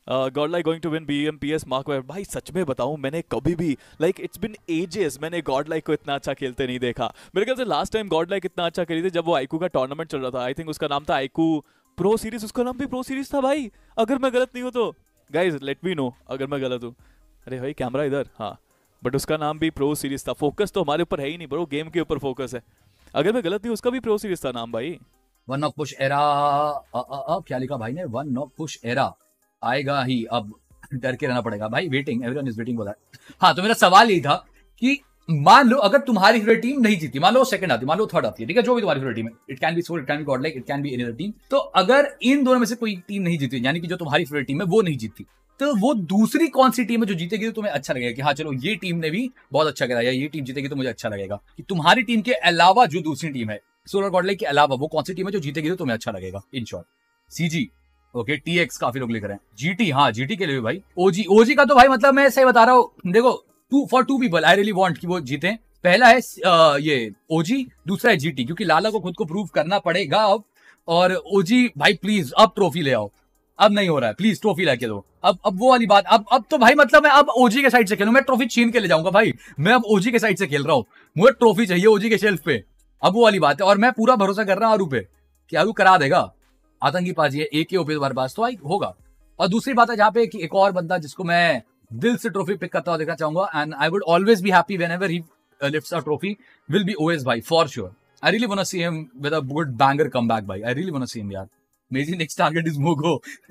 Godlike going to win BMPS mark भाई सच में बताऊं, मैंने कभी भी इट्स बिन एजेस मैंने गॉडलाइक को इतना अच्छा खेलते नहीं देखा। मेरे ख्याल से लास्ट टाइम गॉडलाइक इतना अच्छा खेली थी जब वो आईकू का टूर्नामेंट चल रहा था। आई थिंक उसका नाम था आईकू प्रो सीरीज, उसका नाम भी प्रो सीरीज था भाई, अगर मैं गलत नहीं हूं तो। गाइज लेट मी नो अगर मैं गलत हूँ। अरे भाई कैमरा इधर, हाँ। बट उसका नाम भी प्रो सीरीज था। फोकस तो हमारे ऊपर है ही नहीं ब्रो, गेम के ऊपर फोकस है। अगर मैं गलत नहीं, उसका भी प्रो सीरीज था नाम भाई। One of push era. क्या लिखा भाई ने, वन ऑफ पुश एरा आएगा ही अब, डर के रहना पड़ेगा भाई, वेटिंग, एवरीवन इज वेटिंग बोला। हाँ तो मेरा सवाल यही था कि मान लो अगर तुम्हारी फेवरेट टीम नहीं जीती, मान लो सेकंड आती, मान लो थर्ड आती है, ठीक है, जो भी तुम्हारी फेवरेट टीम है, it can be soul, it can be godlike, it can be any other team, तो अगर इन दोनों में से कोई टीम नहीं जीती, यानी कि जो तुम्हारी फेवरेट टीम है वो नहीं जीती, तो वो दूसरी कौन सी टीम है जो जीतेगी तो तुम्हें अच्छा लगेगा कि हाँ चलो ये टीम ने भी बहुत अच्छा करा, या ये टीम जीतेगी तो मुझे अच्छा लगेगा, कि तुम्हारी टीम के अलावा जो दूसरी टीम है सोलर गॉडलाइक के अलावा वो कौन सी टीम है जो जीतेगी तो तुम्हें अच्छा लगेगा। In short CG, okay, TX काफी लोग लिख रहे हैं, जीटी, हाँ जीटी के लिए भी भाई, ओजी, ओजी का तो भाई मतलब मैं सही बता रहा हूँ, देखो for two people I really want कि वो जीते। पहला है ये ओजी, दूसरा है जीटी, क्योंकि लाला को खुद को प्रूव करना पड़ेगा अब। और ओजी भाई प्लीज अब ट्रॉफी ले आओ, अब नहीं हो रहा है, प्लीज ट्रॉफी लेके दो। अब वो वाली बात, अब तो भाई मतलब मैं अब ओजी के साइड से खेलूं, मैं ट्रॉफी छीन के ले जाऊंगा भाई, मैं अब ओजी के साइड से खेल रहा हूँ, मुझे ट्रॉफी चाहिए ओजी के शेल्फ पे, अब वो वाली बात है। और मैं पूरा भरोसा कर रहा हूँ आरू पे कि आरू करा देगा, आतंकी पाजी है, एक ही ओपी तुम्हारे पास तो आई होगा। और दूसरी बात है जहाँ पे कि एक और बंदा जिसको मैं दिल से ट्रॉफी पिक करता हुआ देखना चाहूंगा, and I would always be happy whenever he lifts a trophy, will be OS भाई for sure. I really want to see him with a good banger comeback भाई, I really want to see him यार। मेजी next target is मोगो।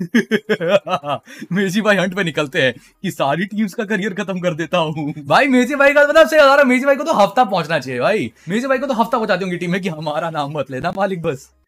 मेजी भाई Hunt पे निकलते हैं कि सारी टीम्स का करियर खत्म कर देता हूँ भाई। मेजी भाई का मतलब से मेजी भाई को तो हफ्ता पहुंचना चाहिए भाई, मेजी भाई को तो हफ्ता पहुंचा दूंगी टीम में कि हमारा नाम मत लेना मालिक बस।